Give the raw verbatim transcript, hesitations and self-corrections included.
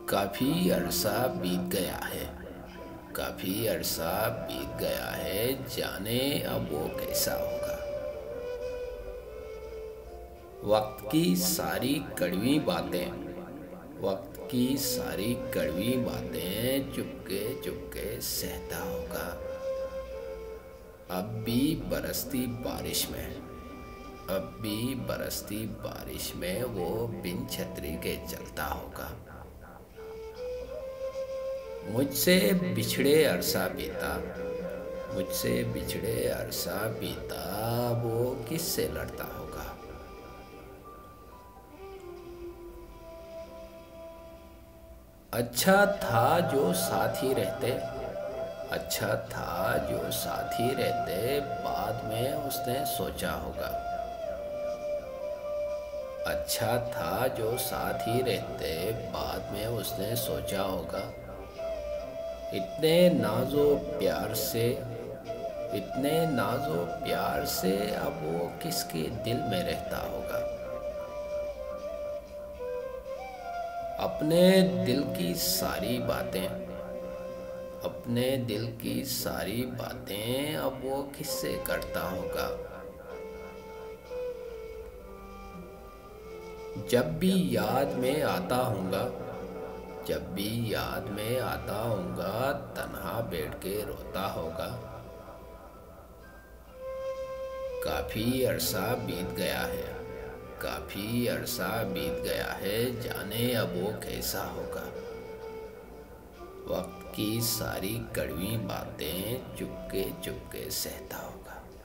काफी अरसा बीत गया है, काफी अरसा बीत गया है, जाने अब वो कैसा होगा। वक्त की सारी कड़वी बातें, वक्त की सारी कड़वी बातें चुपके चुपके सहता होगा। अब भी बरसती बारिश में, अब भी बरसती बारिश में वो बिन छतरी के चलता होगा। मुझसे बिछड़े अरसा बीता, मुझसे बिछड़े अरसा बीता, वो किससे लड़ता होगा। अच्छा था जो साथ ही रहते, अच्छा था जो साथ ही रहते, बाद में उसने सोचा होगा। अच्छा था जो साथ ही रहते, बाद में उसने सोचा होगा। इतने नाजो प्यार से, इतने नाजो प्यार से अब वो किसके दिल में रहता होगा। अपने दिल की सारी बातें, अपने दिल की सारी बातें अब वो किससे करता होगा। जब भी याद में आता हूँगा, जब भी याद में आता हूँगा, तन्हा बैठ के रोता होगा। काफी अरसा बीत गया है, काफी अरसा बीत गया है, जाने अब वो कैसा होगा। वक्त की सारी कड़वी बातें चुपके चुपके सहता होगा।